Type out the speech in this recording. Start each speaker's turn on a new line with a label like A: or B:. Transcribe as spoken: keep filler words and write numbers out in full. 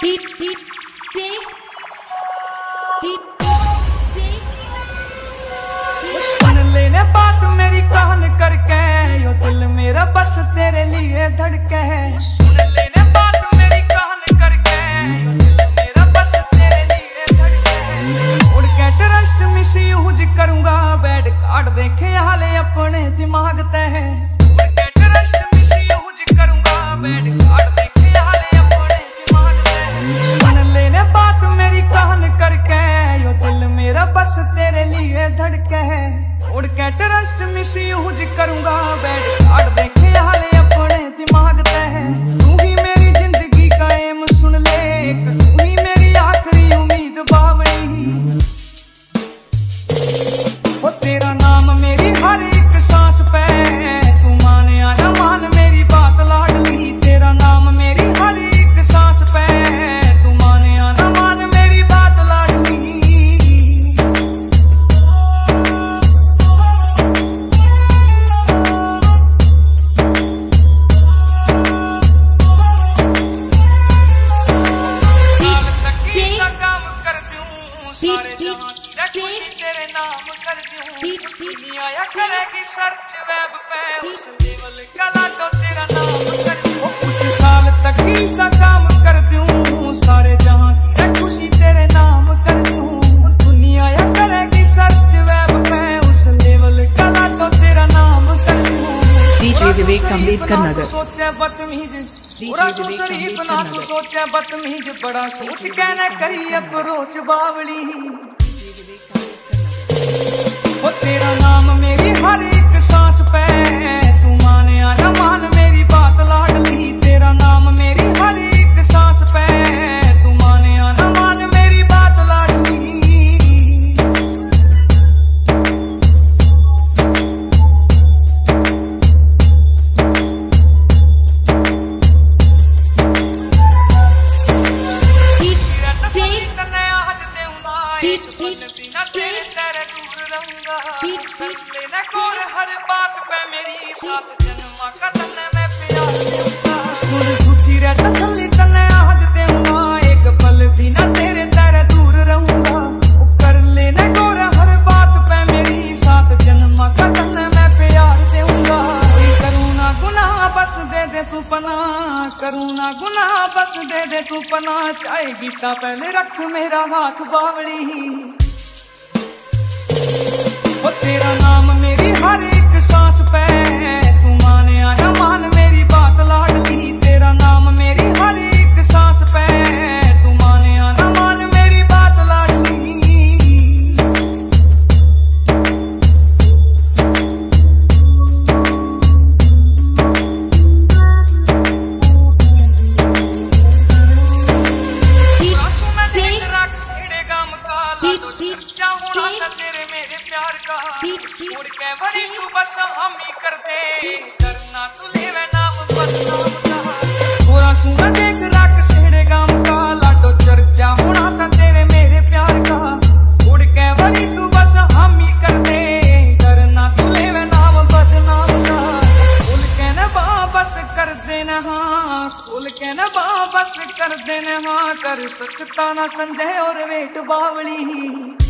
A: सुन लेने बात मेरी कान करके, यो दिल मेरा बस तेरे लिए धड़के है। सुन लेने बात मेरी कान करके, यो दिल मेरा बस तेरे लिए धड़के है। उड़ के ट्रस्ट मिस यूज करूंगा, बैड कार्ड देखे हाले अपने दिमाग ते है। उड़ के ट्रस्ट मिस यूज करूंगा, बैड कार्ड देखे हाले अपने दिमाग ते है। सुन लेने बात मेरी कान करके, यो दिल मेरा बस तेरे लिए धड़के है। उड़ के ट्रस्ट मिस यूज करूंगा, बैड कार्ड देखे हाले अपने दिमाग ते है। तू ही मेरी जिंदगी का एम सुन ले, एक तू ही मेरी आखिरी उम्मीद बावली। ओ तेरा नाम मेरी हर एक सांस पे, तू माने या ना मान मेरी बात लाडली। तेरा नाम मेरी हर एक सांस पे, तू माने या ना मान मेरी बात लाडली। सारे जहां की खुशी तेरे नाम कर दूं। दुनिया या करेगी सर्च वेब पे, उस लेवल का लाडो तेरा नाम कर दूं। कुछ साल तक ही सा काम कर दूं, सारे जहां की खुशी तेरे नाम कर दूं। दुनिया या करेगी सर्च वेब पे, उस लेवल का लाडो तेरा नाम कर दूं।
B: डीजे विवेक अम्बेडकर नगर।
A: सोचे बदतमीज पूरा शरीफ ना तू सोचे बदतमीज, बड़ा सोच कहना करी अप्रोच बावली। ओ तेरा नाम मेरी हर एक सांस पे, तू माने या ना मान मेरी बात लाडली। तेरा नाम मेरी हर एक सांस पे, तू माने या ना मान मेरी बात लाडली। लेना कोर हर बात पे मेरी, साथ जन्मा का तन्ने मैं प्यार दूंगा। सुन झूठी रह तसल्ली तन्ने आज दूंगा, एक पल भी ना तेरे तेरे दूर रहूंगा। कर लेना कोर हर बात पे मेरी, साथ जन्मा का तन्ने मैं प्यार दूंगा। करूँ ना गुनाह बस दे दे तू पना, करूँ ना गुनाह बस दे दे तू पना। चाहे गीता पहले रख मेरा हाथ बावली। ओ तेरा नाम मेरी हर एक सांस पे, तू माने या ना मान मेरी बात लाडली। तेरा नाम मेरी हर एक सांस पे, तू माने या ना मान मेरी बात लाडली। तेरे मेरे प्यार का छोड़ के वरी तू बस हम ही कर दे, करना तू लेवे नाम बदनाम का। पूरा सुना देख रख सेड़े गाम का, लाडो चर्चा होना सा तेरे मेरे प्यार का। छोड़ के वरी तू बस हम ही कर दे, करना तू लेवे नाम बदनाम का। खुल के न बस कर देना हाँ, खुल के न बस कर देना हाँ। कर सकता ना संजय और वेट बावली।